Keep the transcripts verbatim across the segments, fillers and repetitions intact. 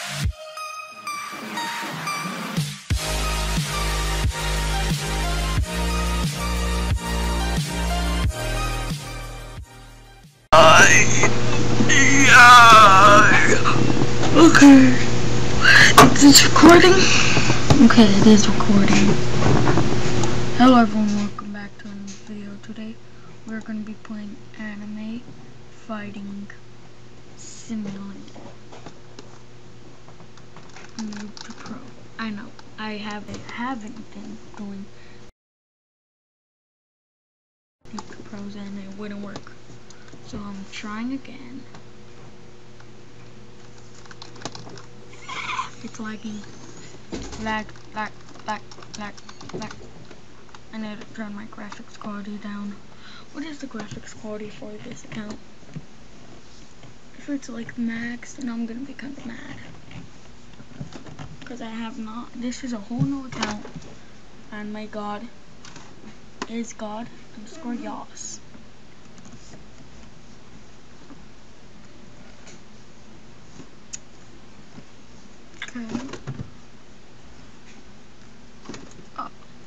Okay. Is this recording? Okay, it is recording. Hello everyone, welcome back to another video. Today we're going to be playing Anime Fighting Simulator. Noob to Pro. I know, I haven't, haven't been doing Noob to Pros and it wouldn't work. So I'm trying again. It's lagging. Lag, lag, lag, lag, lag. I need to turn my graphics quality down. What is the graphics quality for this account? If it's like max, then I'm gonna be kind of mad. Because I have not. This is a whole new account. And my god is God underscore Yas. Okay. Oh.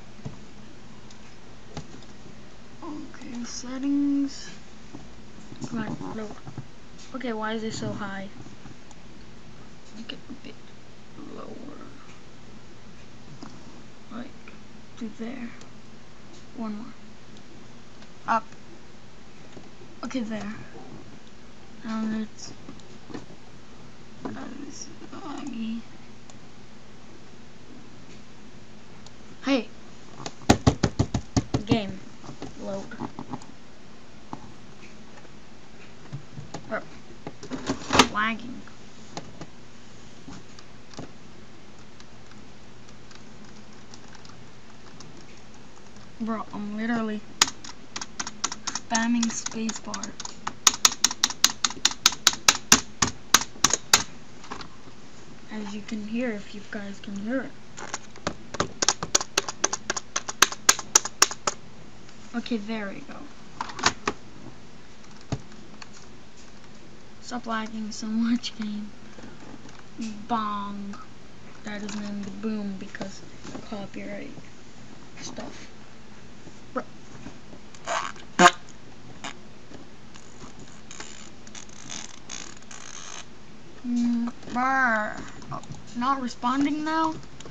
Okay, settings. Right, low. Okay, why is it so high? Make it a bit lower. Like to there. One more. Up. Okay, there. Now let's. God, this is laggy. Hey. Game. Load. Oh. Lagging. Bro, I'm literally spamming spacebar. As you can hear, if you guys can hear it. Okay, there we go. Stop lagging so much, game. Bong. That is named Boom because copyright stuff. Bro. Mm, brr. Oh, it's not responding now?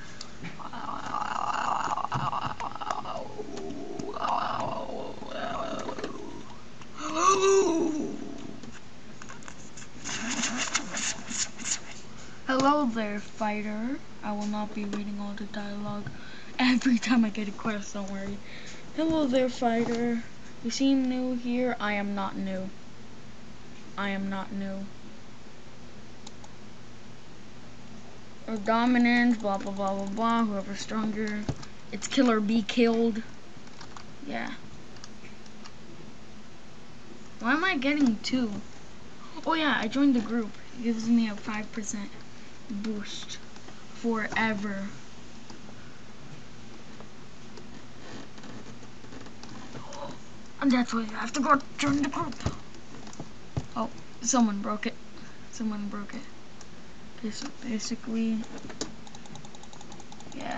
Hello there, fighter. I will not be reading all the dialogue every time I get a quest, don't worry. Hello there, fighter. You seem new here. I am not new. I am not new. Or dominance, blah blah blah blah blah. Whoever's stronger. It's kill or be killed. Yeah. Why am I getting two? Oh yeah, I joined the group. It gives me a five percent boost forever. And that's why you have to go join the group. Oh, someone broke it. Someone broke it. Okay, so basically, yeah.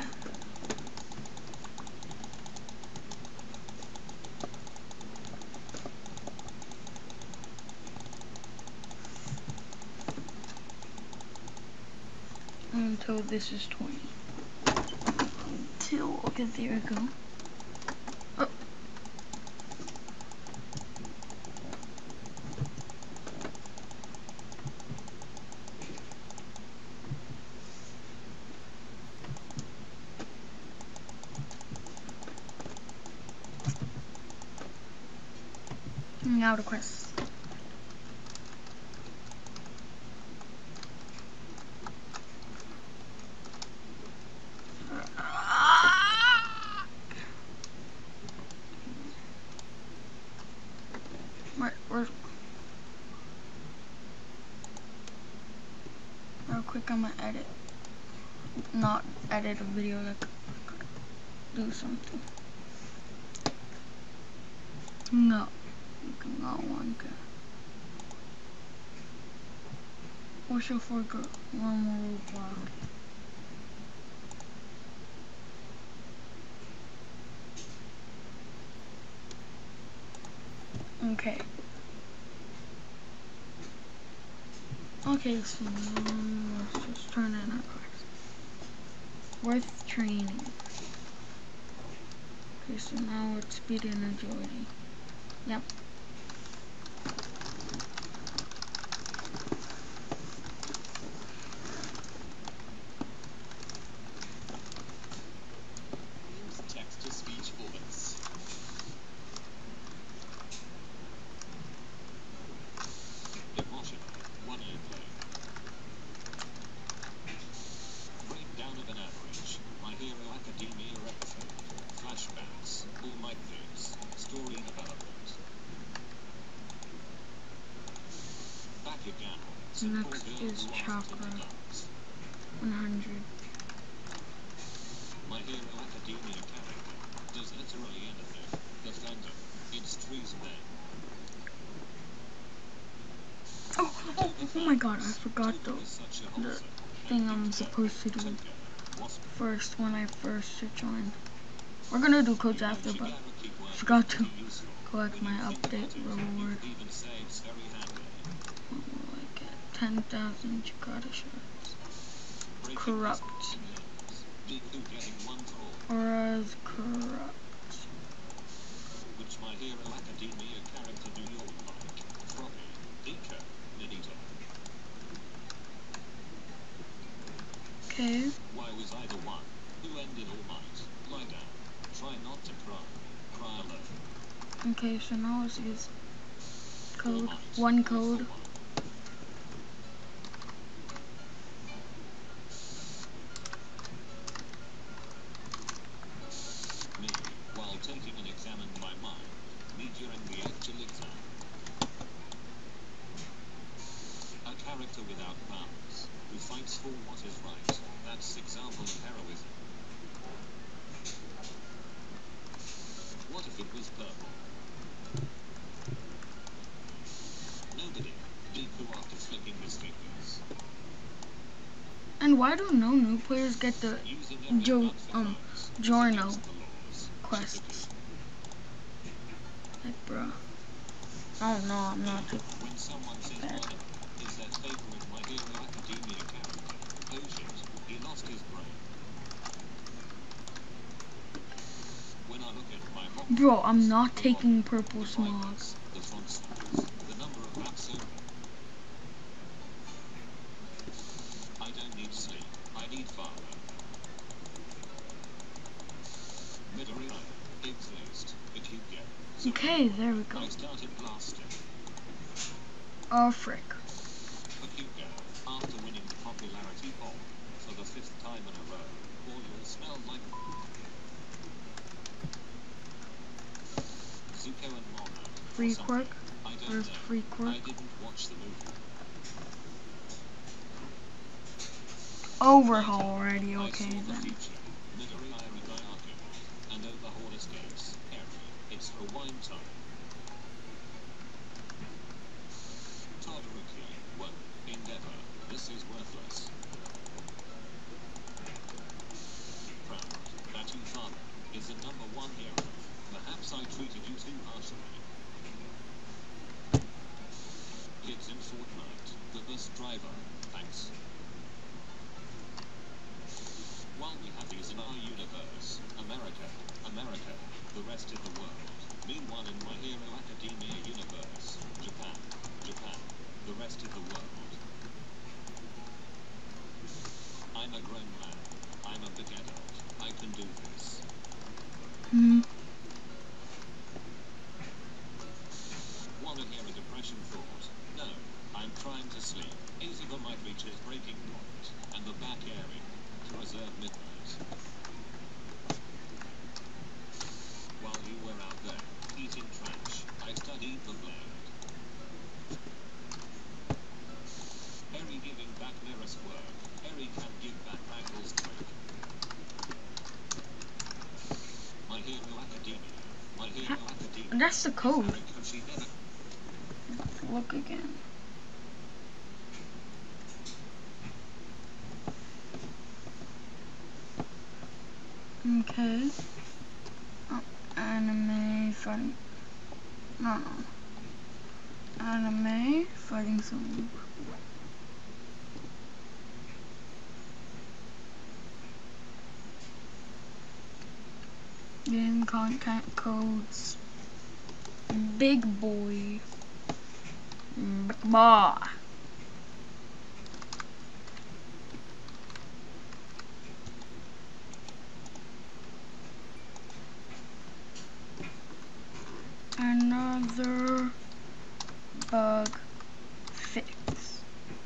Until this is twenty. Until, okay, there we go. Oh. Now the quest. Where, where? Real quick, I'm gonna edit. Not edit a video, like do something. No, you cannot want to. What's your for go one more block? Okay. Okay, so um, let's just turn in our class. Worth training. Okay, so now it's speed and agility. Yep. Use text-to-speech formats. Emotional, one airplane. Breakdown of an average. My Hero Academia episode. Flashbacks. All Might Things. Story development. Back again. Next is chakra. one hundred. My Hero Academia character does literally anything. The fandom. It's treason then. Oh, oh, oh my god, I forgot the, the thing I'm supposed to do first when I first joined. We're gonna do codes after, but I forgot to collect my update reward. Like ten thousand Jakarta shots. Corrupt. Auras corrupt. Which My Hero Academia character do you like? Froppy, Deco, Nidita. Okay. Why was I the one who ended All Might? Lie down. Try not to cry. Cry alone. Okay, so now let's use code. One code. Me, while taking an exam in my mind. Me during the actual exam. A character without powers, who fights for what is right. That's example of heroism. What if it was purple? Nobody. Deku after flicking his fingers. And why do no new players get the Jo um Giorno quests? Like, bro. I don't know. I'm not too When someone says bad. one is their favorite My Hero Academia character. Oh shit, he lost his brain. When I look at my hot Bro, I'm not the taking body, purple the smog. brightness, the font size, the number of laps open. I don't need sleep. I need father. Midoriya exist, but you get. So Okay, there we go. I started blasting. Oh frick. Bakugo, after winning the popularity poll for the fifth time in a row, oil smelled like Zuko and Momo. Free or something. quirk? I don't Where's know. free quirk? I didn't watch the movie. Overhaul already. I Okay saw the then. future. Midoriya and Daiaki. And overhaul escapes. Eri, it's rewind time. Todoroki, one, Endeavor, this is worthless. Proud that you father is the number one hero. Perhaps I treated you too harshly. Kids in Fortnite, the bus driver, thanks. While we have these in our universe, America, America, the rest of the world. Meanwhile in My Hero Academia universe, Japan, Japan, the rest of the world. I'm a grown man. I'm a big adult. I can do this. Hmm. Wanna hear a depression thought? No, I'm trying to sleep. Izuba might reach his breaking point, and the back area, to reserve midnight. While you were out there, eating trash, I studied the blade. Eri giving back Mirror's work. Eri can give back Michael's trick. My Hero Academia. My Hero Academia. That's the code. Harikoshi never Look again. Okay. Oh, anime fighting. No, no. Anime fighting some. Game content codes. Big boy. Big boy. Another bug fix.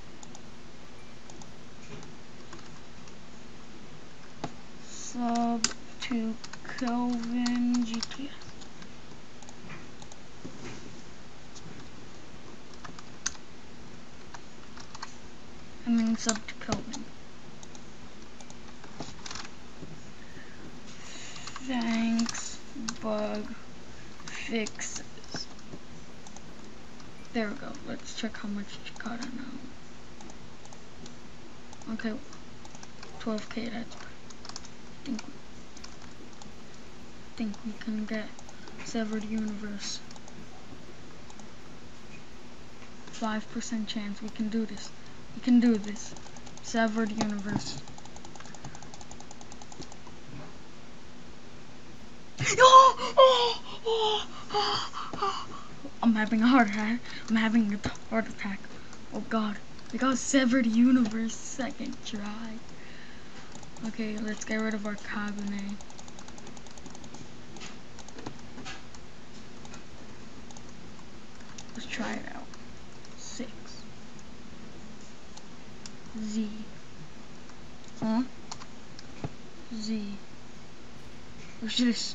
Sub to Kelvin G T S. I mean sub to Kelvin. Thanks, bug fixes. There we go. Let's check how much you got now. Okay, twelve K. That's. I think. think we can get Severed Universe. five percent chance we can do this. We can do this. Severed Universe. Oh, oh, oh, oh, oh. I'm having a heart attack. I'm having a heart attack. Oh god. We got Severed Universe second try. Okay, let's get rid of our Kagune. Let's try it out. Six. Z. Huh? Z. What's this?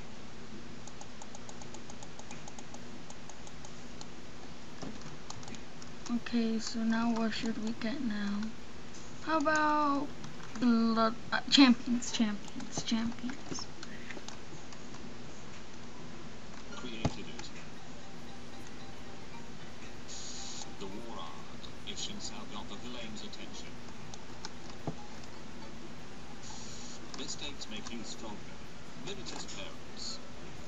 Okay, so now what should we get now? How about blood uh, champions, champions, champions. Created it. The war art. If Shinsao got the villain's attention. Mistakes make you stronger. Limited parents.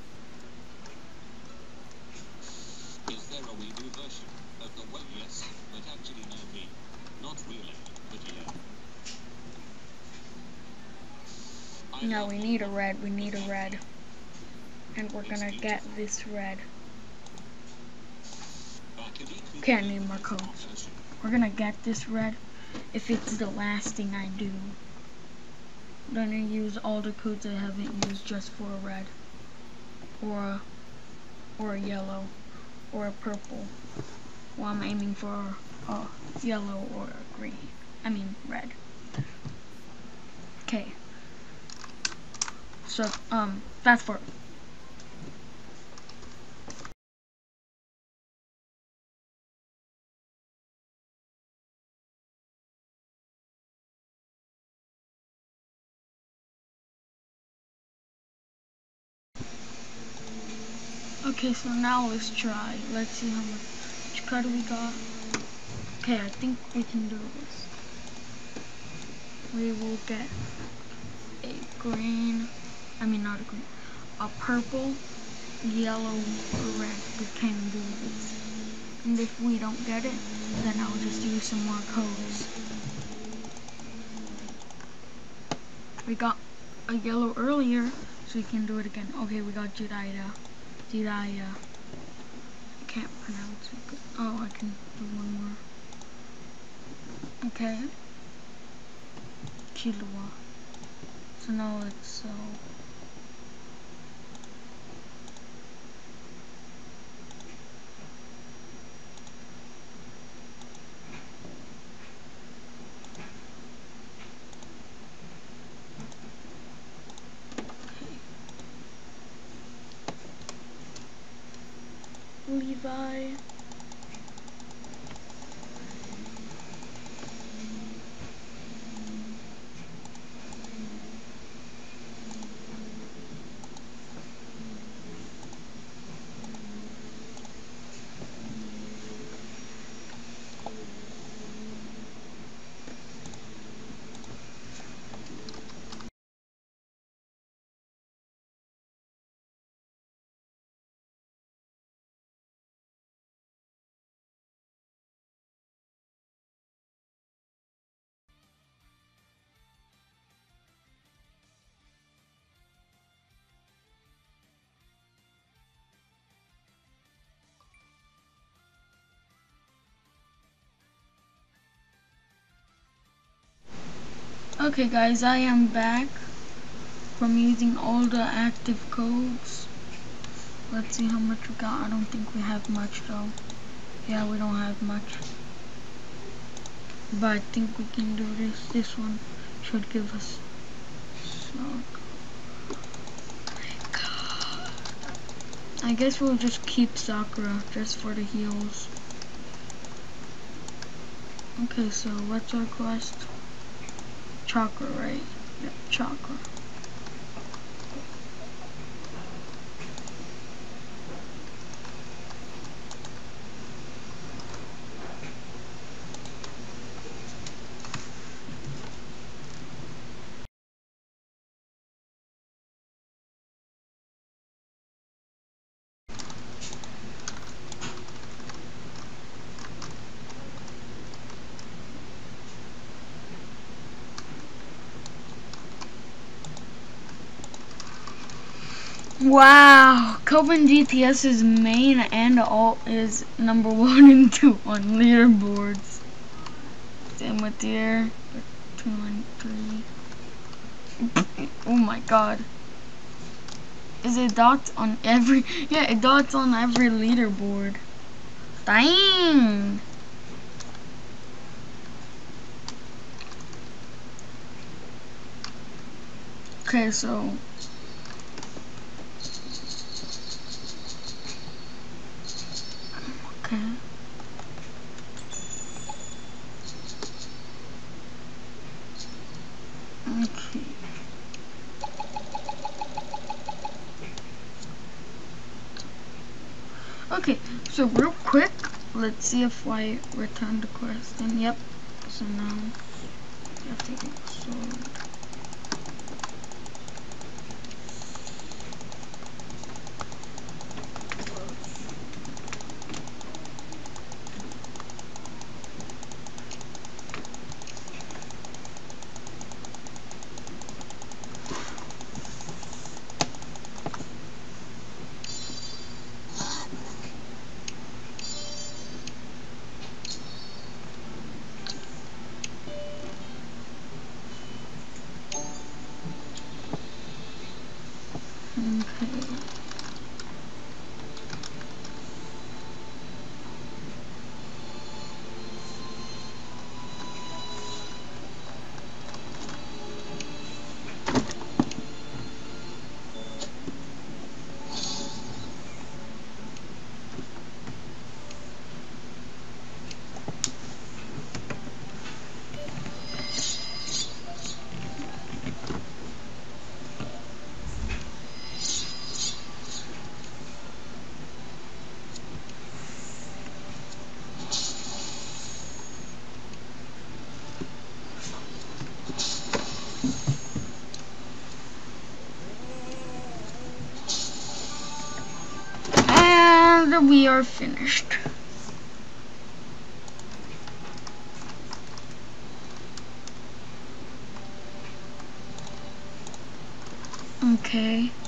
Is there a Weibo version of the well? Yes, but actually no me. Not really, but yeah. I No, love we you. need a red, we need a red. And we're gonna get this red. Can't need more codes. We're gonna get this red if it's the last thing I do. I'm gonna use all the codes I haven't used just for a red. Or a, or a yellow. Or a purple. Well, I'm aiming for a yellow or a green. I mean red. Okay. So, um, fast forward. Okay, so now let's try. Let's see how much card we got. Okay, I think we can do this. We will get a green, I mean not a green, a purple, yellow, or red. We can do this. And if we don't get it, then I'll just use some more codes. We got a yellow earlier, so we can do it again. Okay, we got Jiraiya. Jiraiya. I can't pronounce it. But, oh, I can do one more. Okay. Killua. So now it's so. Levi. Okay guys, I am back from using all the active codes. Let's see how much we got. I don't think we have much though. Yeah, we don't have much. But I think we can do this. This one should give us some. I guess we'll just keep Sakura just for the heals. Okay, so what's our quest? Chakra, right? Yep, chakra. Wow, Coven GTS's main and alt is number one and two on leaderboards. Same with there, two and three. Oh my god. Is it dots on every, yeah, it dots on every leaderboard. Dang. Okay, so okay. Okay. Okay, so real quick, let's see if I return the quest. And yep, so now you have to get sword. Okay. And we are finished. Okay.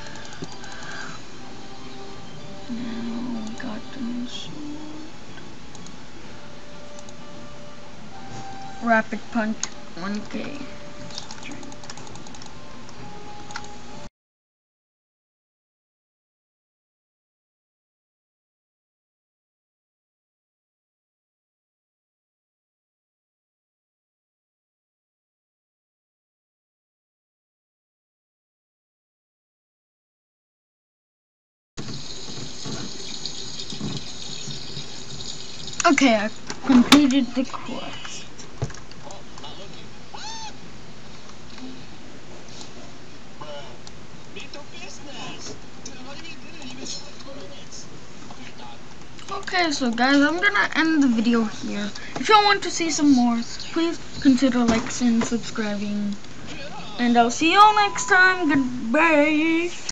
Now we got the new sword. Rapid punch one K. Okay, I completed the quest. Okay, so guys, I'm gonna end the video here. If you want to see some more, please consider liking and subscribing. And I'll see you all next time. Goodbye.